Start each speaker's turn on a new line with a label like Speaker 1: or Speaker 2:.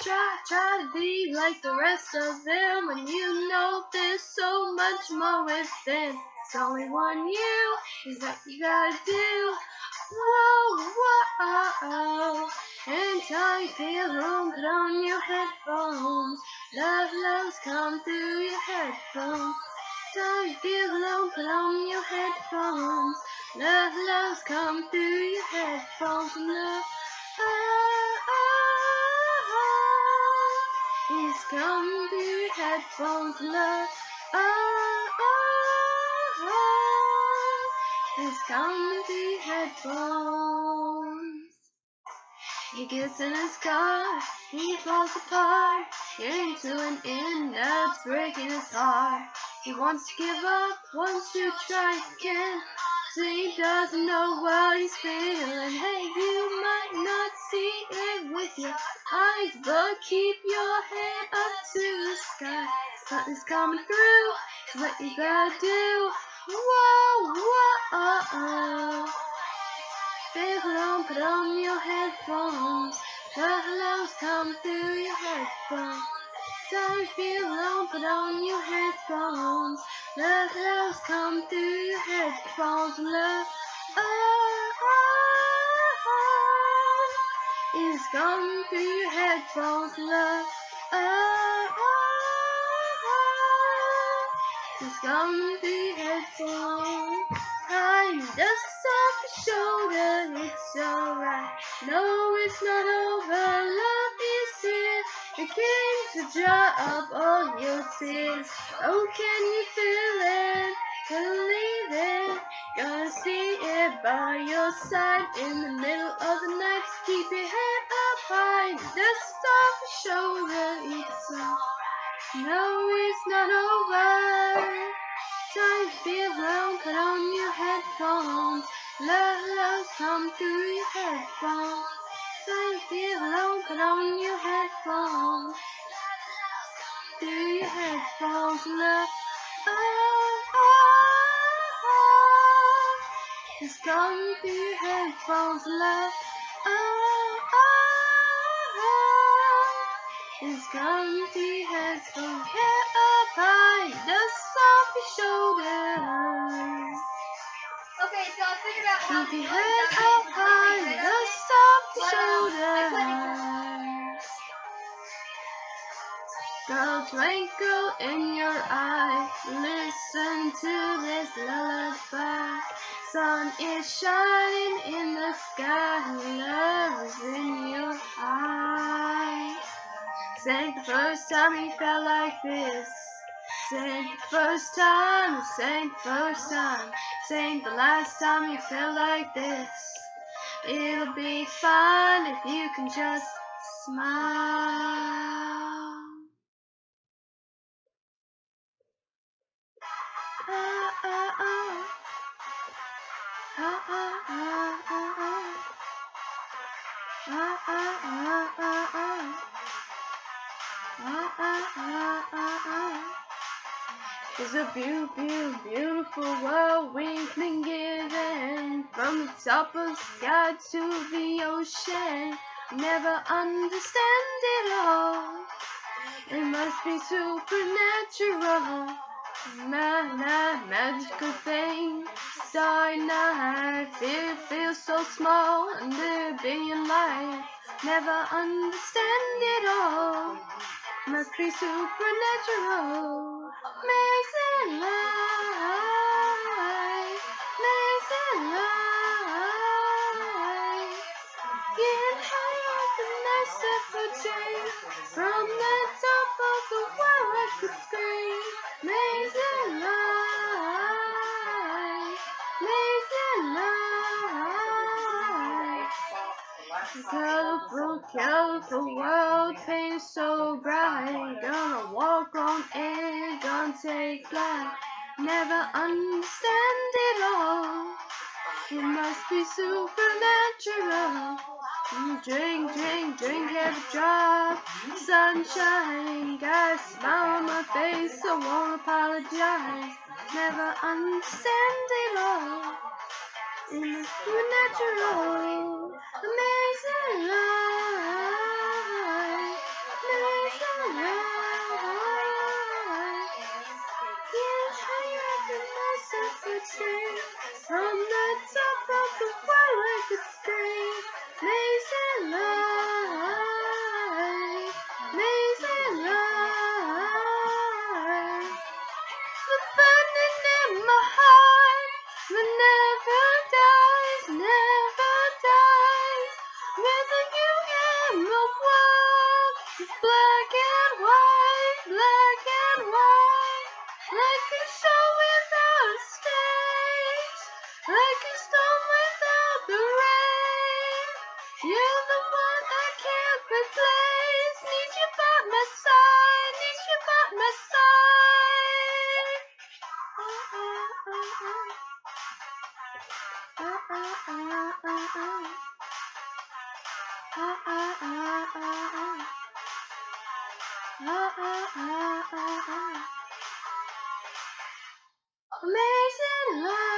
Speaker 1: try to be like the rest of them, when you know there's so much more within. It's only one you, is that you gotta do. Whoa, whoa. Anytime you feel alone, put on your headphones. Love's come through your headphones. Anytime you feel alone, put on your headphones. Love's come through your headphones. Love, it's come through your headphones. Love, it's come through your headphones. He gets in his car, he falls apart, into an end that's breaking his heart. He wants to give up, wants to try again, so he doesn't know what he's feeling. Hey, you might not see it with your eyes, but keep your head up to the sky. Something's coming through, it's what you gotta do. Whoa, whoa. Feel alone, put on your headphones. Love's come through your headphones. Don't feel alone, put on your headphones. Love's come through your headphones. Love, is come through your headphones. Love, is come through your headphones. Behind us off your shoulder, it's alright. No, it's not over, love is here. It came to dry up all your tears. Oh, can you feel it? Believe it. Gonna see it by your side in the middle of the night. Keep your head up high, dust off your shoulder, it's alright. No, it's not over. Time to feel alone, put on your headphones. Love's come through your headphones. Time to feel alone, put on your headphones. Through your headphones, love. It's come through your headphones, love. It's come through your headphones. Head up high, dust off your shoulders.
Speaker 2: Okay, so I'll figure out how
Speaker 1: Keep your head up high, dust off your shoulders. Girl, twinkle in your eye, listen to this lullaby. Sun is shining in the sky, love is in your eyes. Sang the first time you felt like this. Sang the first time, sang the first time. Sang the last time you felt like this. It'll be fine if you can just smile. It's a beautiful world we've been given. From the top of the sky to the ocean, never understand it all. It must be supernatural, magical thing. Starry night, feels so small under a billion lights. Never understand it all. Must be supernatural. Amazing life, amazing life. Getting higher than nice for change. From the top of the world I could scream. Amazing life, amazing life. Colorful world, paint so bright. Gonna walk on air, gonna take flight. Never understand it all. It must be supernatural. Drink, every drop. Sunshine, got a smile on my face, I won't apologize. Never understand it all. It's supernatural, amazing life, Amazing life.